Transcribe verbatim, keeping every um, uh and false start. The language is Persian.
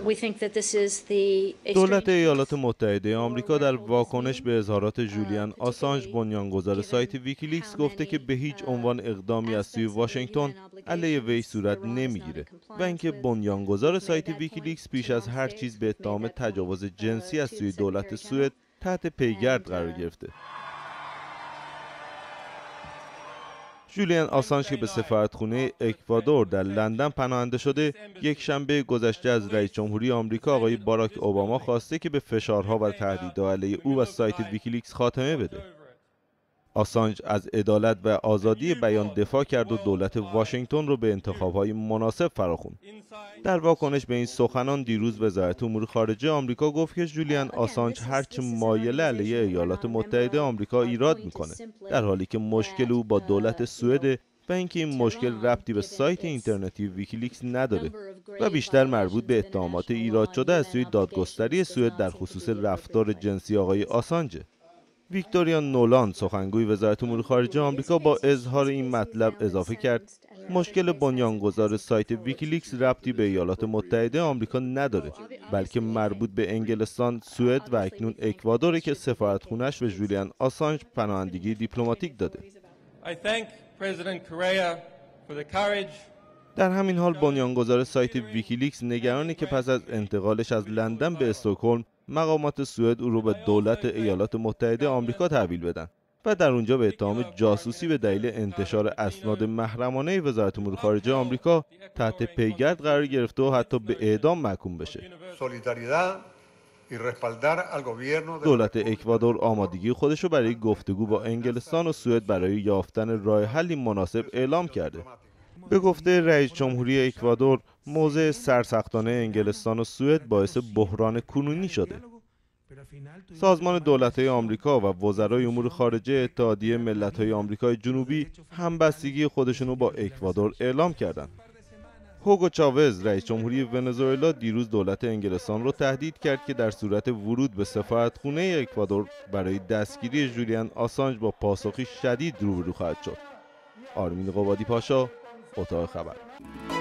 دولت ایالات متحده آمریکا در واکنش به اظهارات جولیان آسانج، بنیانگذار سایت ویکیلیکس، گفته که به هیچ عنوان اقدامی از سوی واشنگتن علیه وی صورت نمیگیره و اینکه بنیانگذار سایت ویکیلیکس پیش از هر چیز به اتهام تجاوز جنسی از سوی دولت سوئد تحت پیگرد قرار گرفته. جولیان آسانج که به سفارتخانه اکوادور در لندن پناهنده شده، یک شنبه گذشته از رئیس جمهوری آمریکا آقای باراک اوباما خواسته که به فشارها و تهدیدها علیه او و سایت ویکیلیکس خاتمه بده. آسانج از عدالت و آزادی بیان دفاع کرد و دولت واشنگتن رو به انتخاب‌های مناسب فراخوند. در واکنش به این سخنان دیروز وزارت امور خارجه آمریکا گفت که جولیان آسانج هرچه مایل علیه ایالات متحده آمریکا ایراد میکنه، در حالی که مشکل او با دولت سوئد و اینکه این مشکل ربطی به سایت اینترنتی ویکیلیکس نداره و بیشتر مربوط به اتهامات ایراد شده از سوی دادگستری سوئد در خصوص رفتار جنسی آقای آسانج. ویکتوریا نولان، سخنگوی وزارت امور خارجه آمریکا، با اظهار این مطلب اضافه کرد مشکل بنیانگذار سایت ویکیلیکس ربطی به ایالات متحده آمریکا نداره، بلکه مربوط به انگلستان، سوئد و اکنون اکوادور که سفارتخونه‌اش به جولیان آسانج پناهندگی دیپلماتیک داده. در همین حال بنیانگذار سایت ویکیلیکس نگرانه که پس از انتقالش از لندن به استکهلم مقامات سوئد او رو به دولت ایالات متحده آمریکا تحویل بدن و در اونجا به اتهام جاسوسی به دلیل انتشار اسناد محرمانه وزارت امور خارجه آمریکا تحت پیگرد قرار گرفته و حتی به اعدام محکوم بشه. دولت اکوادور آمادگی خودش رو برای گفتگو با انگلستان و سوئد برای یافتن راه حلی مناسب اعلام کرده. به گفته رئیس جمهوری اکوادور، موضع سرسختانه انگلستان و سوئد باعث بحران کنونی شده. سازمان دولت‌های آمریکا و وزرای امور خارجه اتحادیه ملت‌های آمریکای جنوبی همبستگی خودشونو با اکوادور اعلام کردند. هوگو چاوز، رئیس جمهوری ونزوئلا، دیروز دولت انگلستان رو تهدید کرد که در صورت ورود به سفارتخانه اکوادور برای دستگیری جولیان آسانج با پاسخی شدید روبرو خواهد شد. آرمین قبادی پاشا، اتاق خبر.